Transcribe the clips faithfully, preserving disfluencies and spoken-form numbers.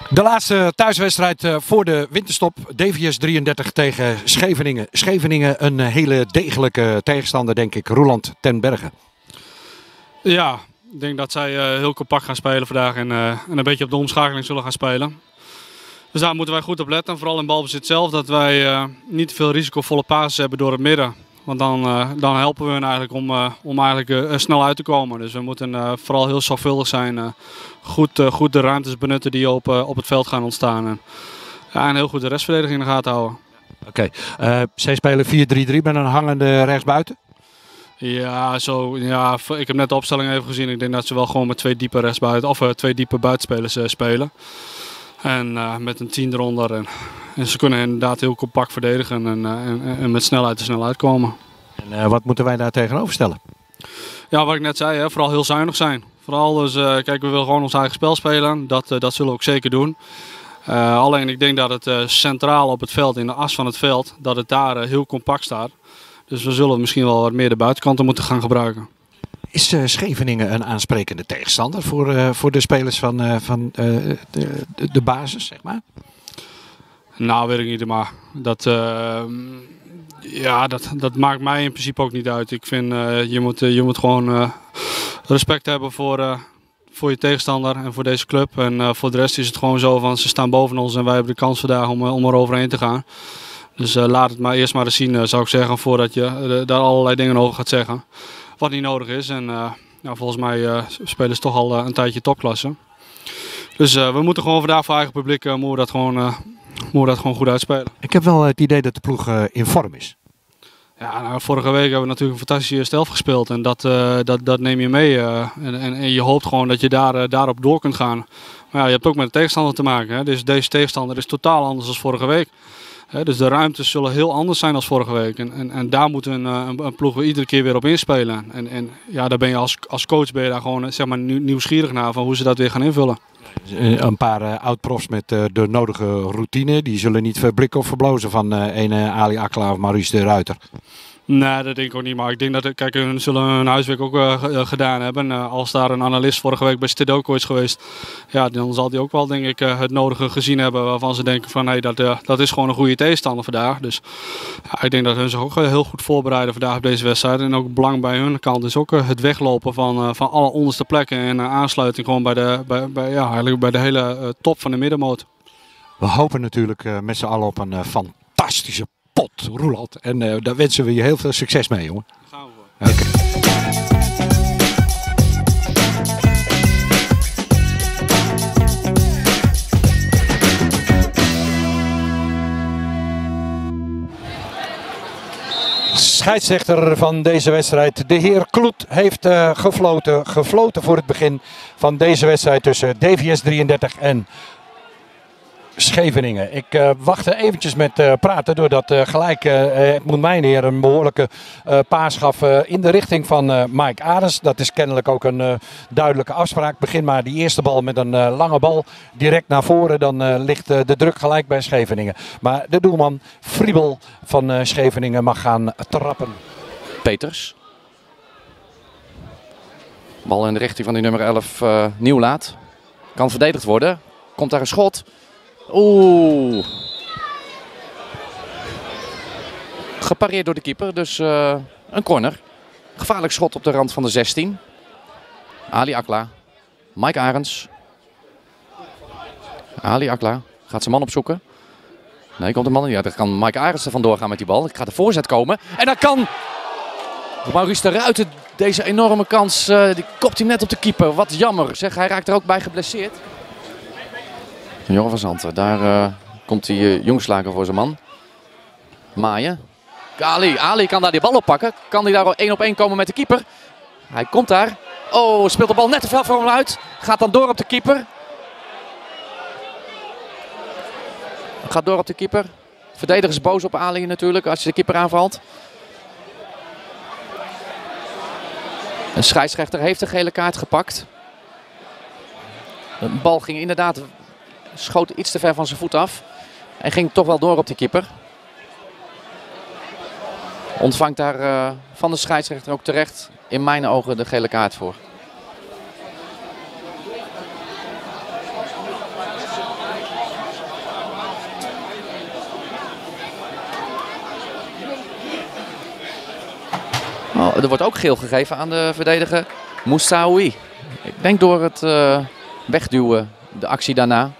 De laatste thuiswedstrijd voor de winterstop. D V S drieëndertig tegen Scheveningen. Scheveningen een hele degelijke tegenstander, denk ik. Roeland ten Berge. Ja, ik denk dat zij uh, heel compact gaan spelen vandaag en, uh, en een beetje op de omschakeling zullen gaan spelen. Dus daar moeten wij goed op letten. Vooral in balbezit zelf, dat wij uh, niet te veel risicovolle passes hebben door het midden. Want dan, uh, dan helpen we hen eigenlijk om, uh, om eigenlijk, uh, snel uit te komen. Dus we moeten uh, vooral heel zorgvuldig zijn. Uh, goed, uh, goed de ruimtes benutten die op, uh, op het veld gaan ontstaan. En, ja, en heel goed de restverdediging in de gaten houden. Oké, okay. uh, zij spelen vier drie drie met een hangende rechtsbuiten? Ja, zo, ja, ik heb net de opstelling even gezien. Ik denk dat ze wel gewoon met twee diepe rechtsbuiten of uh, twee diepe buitenspelers uh, spelen. En uh, met een tien eronder. En, en ze kunnen inderdaad heel compact verdedigen en, uh, en, en met snelheid er snel uitkomen. En uh, wat moeten wij daar tegenover stellen? Ja, wat ik net zei, hè, vooral heel zuinig zijn. Vooral dus, uh, kijk, we willen gewoon ons eigen spel spelen. Dat, uh, dat zullen we ook zeker doen. Uh, alleen ik denk dat het uh, centraal op het veld, in de as van het veld, dat het daar uh, heel compact staat. Dus we zullen misschien wel wat meer de buitenkanten moeten gaan gebruiken. Is uh, Scheveningen een aansprekende tegenstander voor, uh, voor de spelers van, uh, van uh, de, de, de basis, zeg maar? Nou, weet ik niet, maar dat, uh, ja, dat, dat maakt mij in principe ook niet uit. Ik vind, uh, je, moet, uh, je moet gewoon uh, respect hebben voor, uh, voor je tegenstander en voor deze club. En uh, voor de rest is het gewoon zo van, ze staan boven ons en wij hebben de kans vandaag om, om er overheen te gaan. Dus uh, laat het maar eerst maar eens zien, uh, zou ik zeggen, voordat je uh, daar allerlei dingen over gaat zeggen. Wat niet nodig is. En uh, nou, volgens mij uh, spelen ze toch al uh, een tijdje topklasse. Dus uh, we moeten gewoon vandaag voor eigen publiek uh, moeten we dat gewoon, uh, moeten we dat gewoon goed uitspelen. Ik heb wel het idee dat de ploeg uh, in vorm is. Ja, nou, vorige week hebben we natuurlijk een fantastische stelf gespeeld. En dat, uh, dat, dat neem je mee. Uh, en, en, en je hoopt gewoon dat je daar, uh, daarop door kunt gaan. Maar ja, je hebt ook met de tegenstander te maken. Hè? Dus deze tegenstander is totaal anders dan vorige week. He, dus de ruimtes zullen heel anders zijn dan vorige week. En, en, en daar moet een, een, een ploeg iedere keer weer op inspelen. En, en ja, daar ben je als, als coach ben je daar gewoon zeg maar, nieuwsgierig naar van hoe ze dat weer gaan invullen. Een paar uh, oud-profs met uh, de nodige routine. Die zullen niet verblikken of verblozen van uh, een uh, Ali Akla of Maurice de Ruiter. Nee, dat denk ik ook niet. Maar ik denk dat, kijk, hun zullen hun huiswerk ook uh, gedaan hebben. Uh, als daar een analist vorige week bij Stedoko is geweest, ja, dan zal die ook wel, denk ik, uh, het nodige gezien hebben waarvan ze denken van, hey, dat, uh, dat is gewoon een goede tegenstander vandaag. Dus ja, ik denk dat hun zich ook heel goed voorbereiden vandaag op deze wedstrijd. En ook belang bij hun kant is ook uh, het weglopen van, uh, van alle onderste plekken en uh, aansluiting gewoon bij de, bij, bij, ja, eigenlijk bij de hele uh, top van de middenmoot. We hopen natuurlijk uh, met z'n allen op een uh, fantastische pot, Roeland. En uh, daar wensen we je heel veel succes mee, jongen. Daar gaan we voor. Okay. Scheidsrechter van deze wedstrijd, de heer Kloet, heeft uh, gefloten, gefloten voor het begin van deze wedstrijd tussen D V S drieëndertig en Scheveningen. Ik uh, wacht eventjes met uh, praten doordat uh, gelijk uh, het moet mijn heer een behoorlijke uh, paas gaf uh, in de richting van uh, Mike Arends. Dat is kennelijk ook een uh, duidelijke afspraak. Begin maar die eerste bal met een uh, lange bal direct naar voren. Dan uh, ligt uh, de druk gelijk bij Scheveningen. Maar de doelman Friebel van uh, Scheveningen mag gaan trappen. Peters. Bal in de richting van die nummer elf uh, Nieuwlaat. Kan verdedigd worden. Komt daar een schot. Oeh. Gepareerd door de keeper, dus uh, een corner. Gevaarlijk schot op de rand van de zestien. Ali Akla. Mike Arends. Ali Akla gaat zijn man opzoeken. Nee, komt de man. Ja, dan kan Mike Arends er vandoor gaan met die bal. Ik ga de voorzet komen. En dan kan Maurice de Ruiter deze enorme kans. Uh, die kopt hij net op de keeper. Wat jammer. Zeg, hij raakt er ook bij geblesseerd. Joran van Zanten, daar uh, komt hij uh, jongslager voor zijn man. Maaien. Ali, Ali kan daar die bal oppakken. Kan hij daar één op één komen met de keeper? Hij komt daar. Oh, speelt de bal net te veel voor hem uit. Gaat dan door op de keeper. Gaat door op de keeper. Verdediger is boos op Ali natuurlijk als je de keeper aanvalt. Een scheidsrechter heeft de gele kaart gepakt. De bal ging inderdaad... Schoot iets te ver van zijn voet af. En ging toch wel door op de keeper. Ontvangt daar uh, van de scheidsrechter ook terecht in mijn ogen de gele kaart voor. Oh, er wordt ook geel gegeven aan de verdediger Moussaoui. Ik denk door het uh, wegduwen, de actie daarna.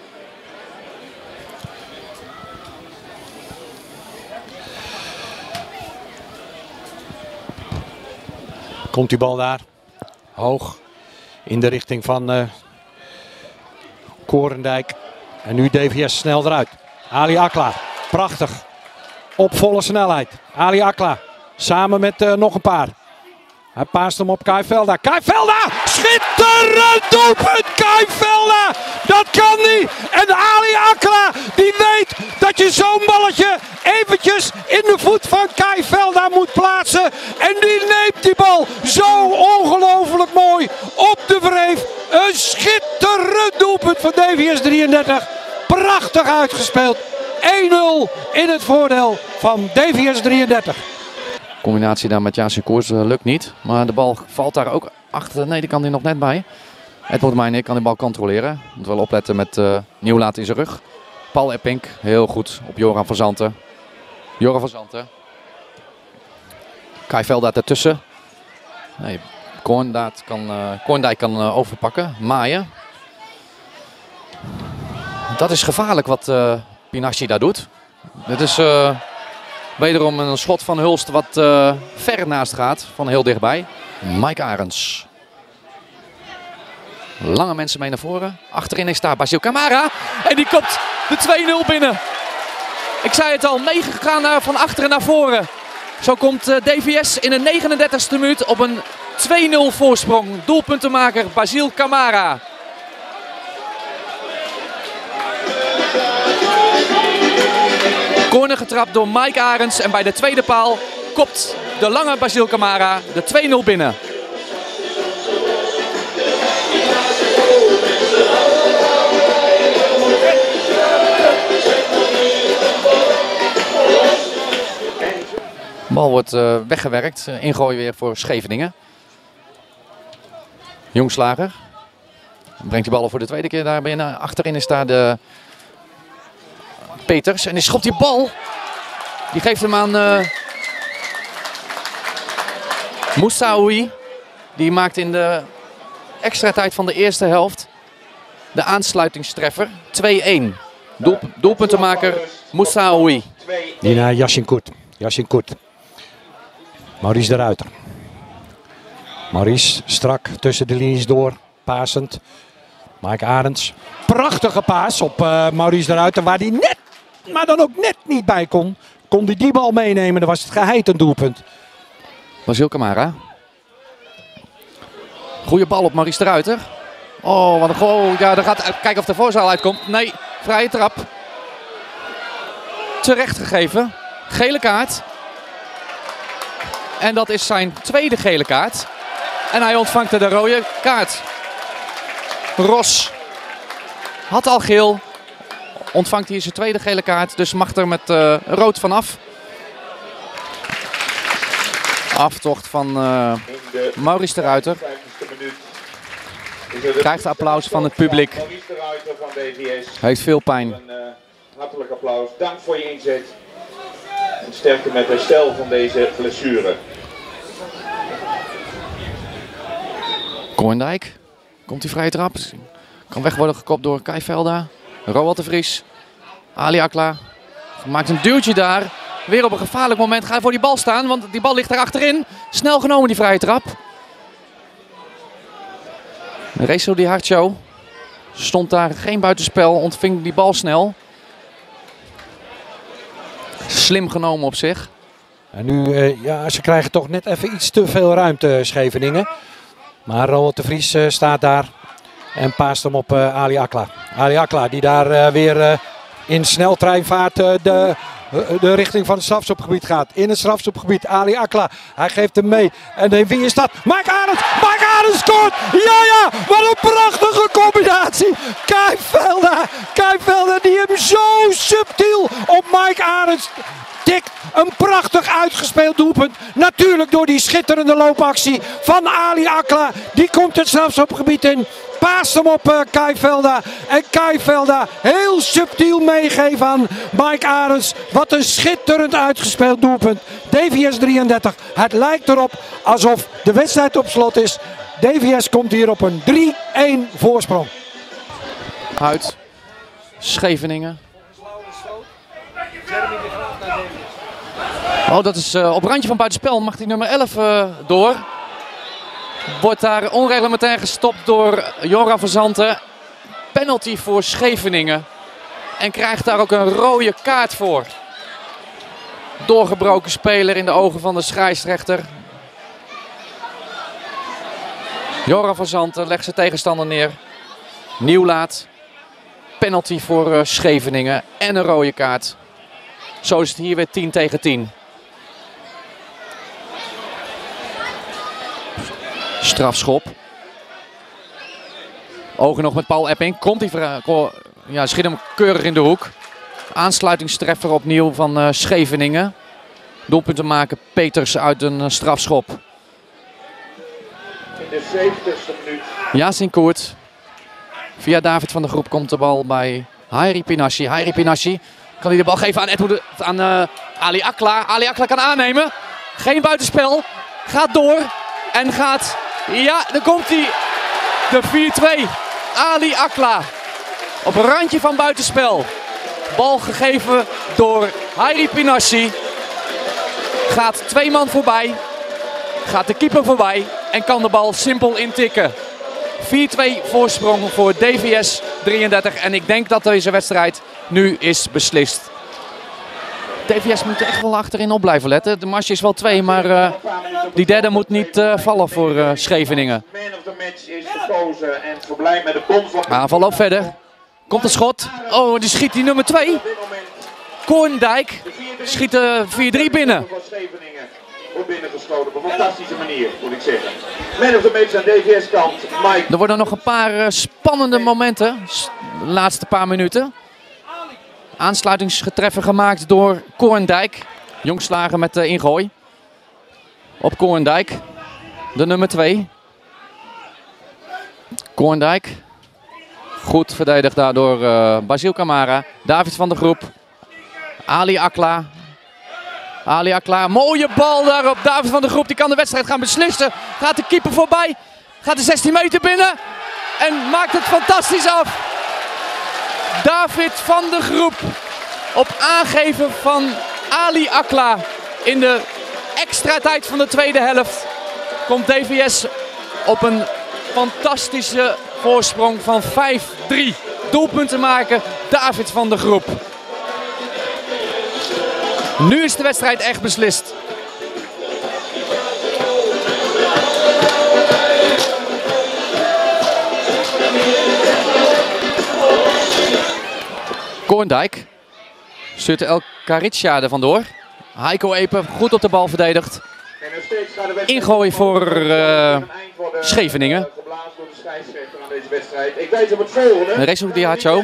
Komt die bal daar. Hoog. In de richting van uh, Korendijk. En nu D V S snel eruit. Ali Akla. Prachtig. Op volle snelheid. Ali Akla. Samen met uh, nog een paar. Hij paast hem op Kai Velda. Kai Velda! Schitterend doelpunt! Kai Velda! Dat kan niet! En Ali Akla die weet dat je zo'n balletje eventjes in de voet van Kai Velda moet plaatsen. En die neemt die bal zo ongelooflijk mooi op de wreef. Een schitterend doelpunt van D V S drieëndertig. Prachtig uitgespeeld. één nul in het voordeel van D V S drieëndertig. Combinatie daar met Yasin Koers uh, lukt niet. Maar de bal valt daar ook achter. Nee, die kan er nog net bij. Edward Meijner kan die bal controleren. Moet wel opletten met uh, Nieuwlaat in zijn rug. Paul Eppink, heel goed op Joran van Zanten. Joran van Zanten. Kai Velda ertussen. Nee, Korendijk kan, uh, Korendijk kan uh, overpakken. Maaien. Dat is gevaarlijk wat uh, Pinasci daar doet. Dit is uh, wederom een schot van Hulst wat uh, ver naast gaat, van heel dichtbij. Mike Arends. Lange mensen mee naar voren. Achterin is daar Basile Camara. En die kopt de twee nul binnen. Ik zei het al, meegegaan naar, van achteren naar voren. Zo komt uh, D V S in de negenendertigste minuut op een twee nul voorsprong. Doelpuntenmaker Basile Camara. Corner getrapt door Mike Arends en bij de tweede paal kopt de lange Basile Camara de twee nul binnen. De bal wordt uh, weggewerkt, uh, ingooi weer voor Scheveningen. Jongslager brengt die bal voor de tweede keer daar binnen. Achterin is daar de Peters en die schopt die bal. Die geeft hem aan uh, Moussaoui. Die maakt in de extra tijd van de eerste helft de aansluitingstreffer. twee één. Doel, doelpuntenmaker Moussaoui. Die naar Yasin Koert. Yasin Koert. Maurice de Ruiter. Maurice strak tussen de linies door. Pasend. Mike Arends. Prachtige paas op uh, Maurice de Ruiter. Waar hij net, maar dan ook net niet bij kon. Kon hij die bal meenemen. Dan was het geheid een doelpunt. Basile Camara. Goeie bal op Maurice de Ruiter. Oh, wat een goal. Ja, daar gaat, kijken of de voorzaal uitkomt. Nee, vrije trap. Terecht gegeven. Gele kaart. En dat is zijn tweede gele kaart. En hij ontvangt de rode kaart. Ros had al geel. Ontvangt hier zijn tweede gele kaart. Dus mag er met uh, rood vanaf. Aftocht van uh, Maurice de Ruiter. Krijgt applaus van het publiek. Heeft veel pijn. Een uh, hartelijk applaus. Dank voor je inzet. En sterkte met herstel van deze blessure. Korendijk. Komt die vrije trap. Kan weg worden gekopt door Kai Velda. Roald de Vries. Ali Akla. Maakt een duwtje daar. Weer op een gevaarlijk moment. Gaat hij voor die bal staan. Want die bal ligt daar achterin. Snel genomen die vrije trap. Reso Di Hartjo. Stond daar geen buitenspel. Ontving die bal snel. Slim genomen op zich. En nu, uh, ja, ze krijgen toch net even iets te veel ruimte, Scheveningen. Maar Roald de Vries uh, staat daar en paast hem op uh, Ali Akla. Ali Akla die daar uh, weer uh, in sneltreinvaart uh, de, uh, de richting van het strafschopgebied gaat. In het strafschopgebied, Ali Akla. Hij geeft hem mee. En wie is dat? Mike Arends! Mike Arends! Arends scoort! Ja, ja! Wat een prachtige combinatie! Kai Velda! Kai Velda die hem zo subtiel op Mike Arends tikt. Een prachtig uitgespeeld doelpunt. Natuurlijk door die schitterende loopactie van Ali Akla. Die komt het strafschopgebied in. Paast hem op uh, Kai Velda. En Kai Velda heel subtiel meegeven aan Mike Arends. Wat een schitterend uitgespeeld doelpunt. D V S drieëndertig. Het lijkt erop alsof de wedstrijd op slot is. D V S komt hier op een drie-een voorsprong. Uit Scheveningen. Oh, dat is uh, op randje van buitenspel. Mag die nummer elf uh, door. Wordt daar onreglementair gestopt door Joran van Zanten. Penalty voor Scheveningen. En krijgt daar ook een rode kaart voor. Doorgebroken speler in de ogen van de scheidsrechter. Joran van Zanten legt zijn tegenstander neer. Nieuwlaat. Penalty voor uh, Scheveningen. En een rode kaart. Zo is het hier weer tien tegen tien. Strafschop. Ogen nog met Paul Epping. Komt hij, ja, schiet hem keurig in de hoek. Aansluitingstreffer opnieuw van uh, Scheveningen. Doelpunten maken Peters uit een uh, strafschop. In de zeventigste minuut. Yasin Koert. Via David van der Groep komt de bal bij Hairi Pinassi. Hairi Pinassi kan hij de bal geven aan, Edwood, aan uh, Ali Akla. Ali Akla kan aannemen. Geen buitenspel. Gaat door. En gaat... Ja, dan komt hij. De vier twee. Ali Akla. Op een randje van buitenspel. Bal gegeven door Hairi Pinassi. Gaat twee man voorbij. Gaat de keeper voorbij. En kan de bal simpel intikken. vier twee voorsprong voor D V S drieëndertig. En ik denk dat deze wedstrijd nu is beslist. D V S moet echt wel achterin op blijven letten. De marge is wel twee, maar uh, die derde moet niet uh, vallen voor uh, Scheveningen. Aanval loopt verder. Komt een schot. Oh, die schiet die nummer twee. Koorndijk schiet de vier drie binnen. Wordt binnengeschoten op een fantastische manier, moet ik zeggen. Man of the match aan D V S kant, Mike. Er worden nog een paar uh, spannende momenten. De laatste paar minuten. Aansluitingsgetreffer gemaakt door Koorndijk. Jongslager met de ingooi. Op Koorndijk. De nummer twee. Koorndijk. Goed verdedigd daardoor uh, Basil Camara. David van der Groep. Ali Akla. Ali Akla, mooie bal daarop. David van der Groep die kan de wedstrijd gaan beslissen. Gaat de keeper voorbij. Gaat de zestien meter binnen. En maakt het fantastisch af. David van der Groep. Op aangeven van Ali Akla. In de extra tijd van de tweede helft. Komt D V S op een fantastische voorsprong van vijf drie. Doelpunten maken David van der Groep. Nu is de wedstrijd echt beslist. Koorndijk stuurt El Karicia er vandoor. Heiko Epe goed op de bal verdedigd. Ingooi voor uh, Scheveningen. Ik wijs op het volgende. Resu Diacho.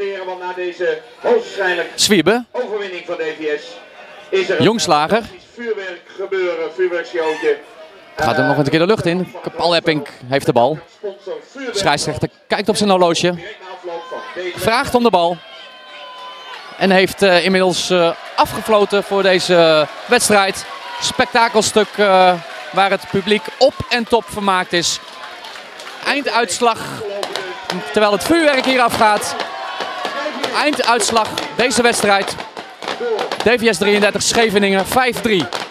Zwiebe. Overwinning van D V S. Is er Jongslager. Vuurwerk gebeuren, vuurwerksjootje. Gaat er nog een keer de lucht in. Paul Epping heeft de bal. Scheidsrechter kijkt op zijn horloge. Vraagt om de bal. En heeft uh, inmiddels uh, afgefloten voor deze wedstrijd. Spektakelstuk uh, waar het publiek op en top vermaakt is. Einduitslag, terwijl het vuurwerk hier afgaat. Einduitslag deze wedstrijd. D V S drieëndertig Scheveningen vijf drie.